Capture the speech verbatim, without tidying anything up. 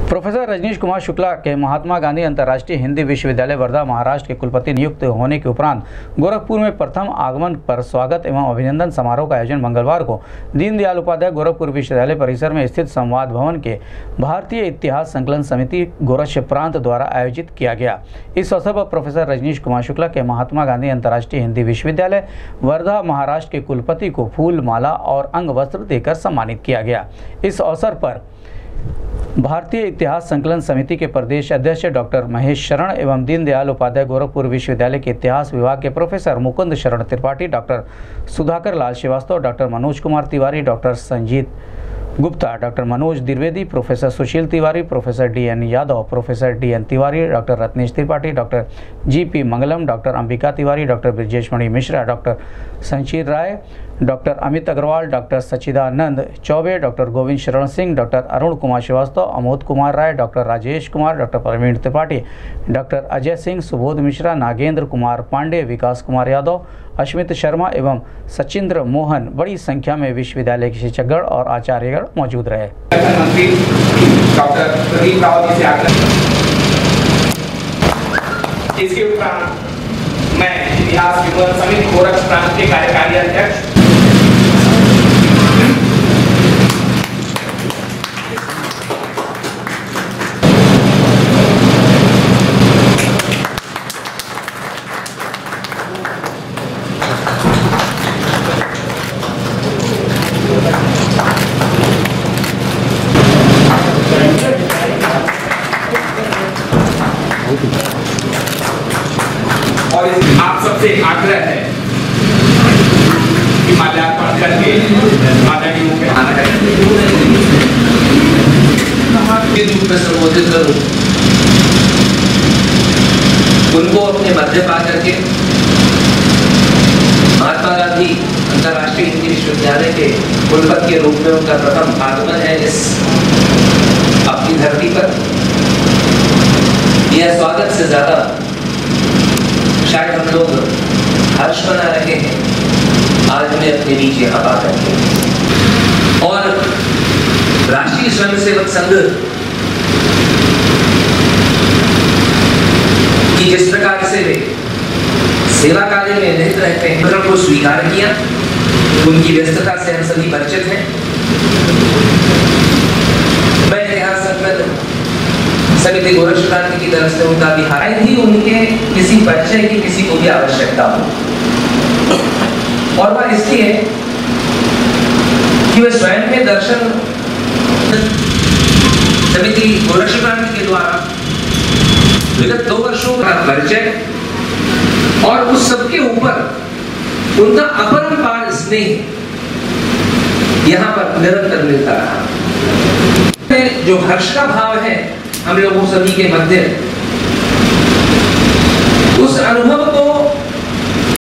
Professor Rajneesh Kumar Shukla के महात्मा गांधी अंतर्राष्ट्रीय हिंदी विश्वविद्यालय वर्धा महाराष्ट्र के कुलपति नियुक्त होने के उपरांत गोरखपुर में प्रथम आगमन पर स्वागत एवं अभिनंदन समारोह का आयोजन मंगलवार को दीनदयाल उपाध्याय गोरखपुर विश्वविद्यालय परिसर में स्थित संवाद भवन के भारतीय इतिहास संकलन समिति गोरक्ष प्रांत द्वारा आयोजित किया गया। इस अवसर पर प्रोफेसर रजनीश कुमार शुक्ला के महात्मा गांधी अंतर्राष्ट्रीय हिंदी विश्वविद्यालय वर्धा महाराष्ट्र के कुलपति को फूल माला और अंग वस्त्र देकर सम्मानित किया गया। इस अवसर पर भारतीय इतिहास संकलन समिति के प्रदेश अध्यक्ष डॉक्टर महेश शरण एवं दीनदयाल उपाध्याय गोरखपुर विश्वविद्यालय के इतिहास विभाग के professor Mukund Sharan Tripathi, doctor Sudhakar Lal Srivastava, doctor Manoj Kumar Tiwari, doctor Sanjeet Gupta, doctor Manoj Dwivedi, professor Sushil Tiwari, professor D N Yadav, professor D N Tiwari, doctor Ratnesh Tripathi, doctor G P Mangalam, doctor Ambika Tiwari, doctor Brajesh Mani Mishra, doctor Sansheer Rai, doctor Amit Agarwal, doctor Sachchidanand Chaubey, doctor Govind Sharan Singh, doctor Arun Kumar Srivastava, Amod Kumar Rai, doctor Rajesh Kumar, doctor Praveen Tripathi, doctor Ajay Singh, Subodh Mishra, Nagendra Kumar Pandey, Vikas Kumar Yadav, Ashmit Sharma एवं सचिंद्र मोहन बड़ी संख्या में विश्वविद्यालय के शिक्षकगण और आचार्यगण मौजूद रहे। मंत्री डॉक्टर प्रदीप राव जी से आग्रह, इसके उपरांत मैं इतिहास विद्वान समिति गोरक्ष प्रांत के कार्यकारी अध्यक्ष और आप सबसे आग्रह है कि माल्यार्पण करके आदरणीय मुख्य के रूप में संबोधित करूं, उनको अपने मध्य पा करके महात्मा गांधी अंतर्राष्ट्रीय हिंदी विश्वविद्यालय के कुलपति के रूप में उनका प्रथम आगमन है इस अपनी धरती पर। यह स्वागत से ज्यादा शायद हम लोग हर्ष मना रहे हैं आज मैं अपने बीच यहाँ बात करके। और राष्ट्रीय स्वयंसेवक संघ की जिस प्रकार से वे सेवा कार्य में निहित रहते हैं, धर्म को स्वीकार किया, उनकी व्यस्तता से हम सभी परिचित हैं। मैं इतिहास संकलन समिति गोरक्ष प्रांत की तरफ से उनका बिहार ही उनके किसी परिचय की किसी को भी आवश्यकता हो, और वह इसलिए कि वे स्वयं में दर्शन समिति गोरक्ष प्रांत के द्वारा विगत दो वर्षों का परिचय और उस सबके ऊपर उनका अपरंपार स्नेह यहाँ पर निरंतर मिलता रहा। जो हर्ष का भाव है हम लोगों सभी के मध्य, उस अनुभव को